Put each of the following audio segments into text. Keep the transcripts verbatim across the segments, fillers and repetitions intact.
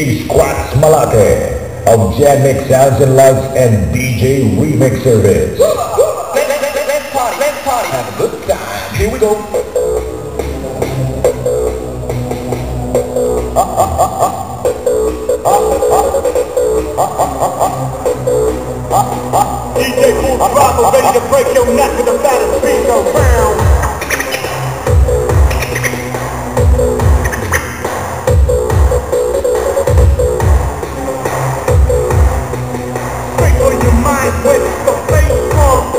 J Squats Malate of Jamix Sounds and Lights and D J Remix Service. Let's, let's, let's party, let's party. Have a good time. Here we go. D J Cool Bravo, ready to break your neck with the fattest beat around. Break on your mind with the bass drum.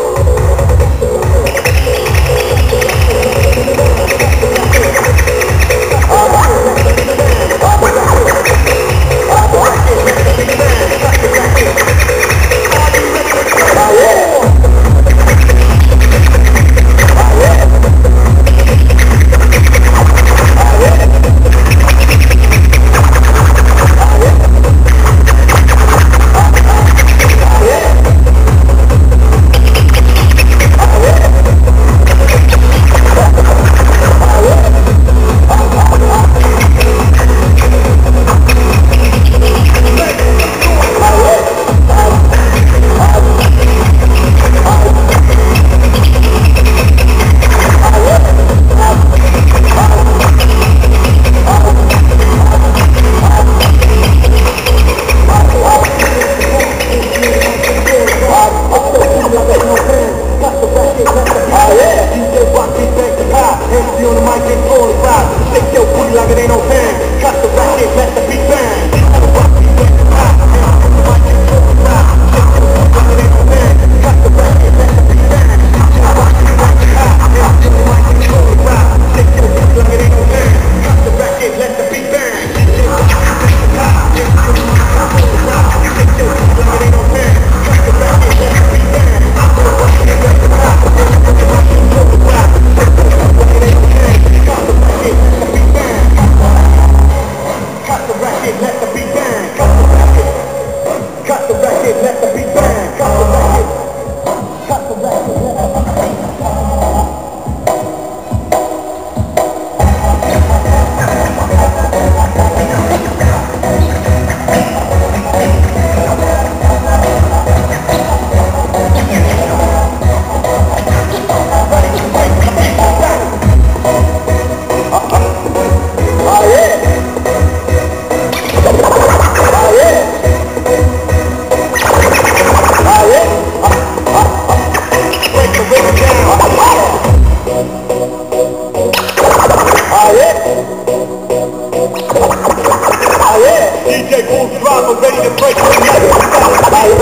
D J Cool Bravo, ready to break your neck with the fattest beat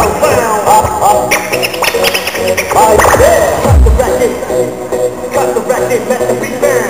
around. Cut the racket, cut the racket, let the beat bang.